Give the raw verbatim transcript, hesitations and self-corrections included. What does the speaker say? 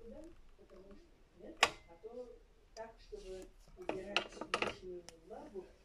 туда, потому что нет, а то так, чтобы убирать лишнюю влагу.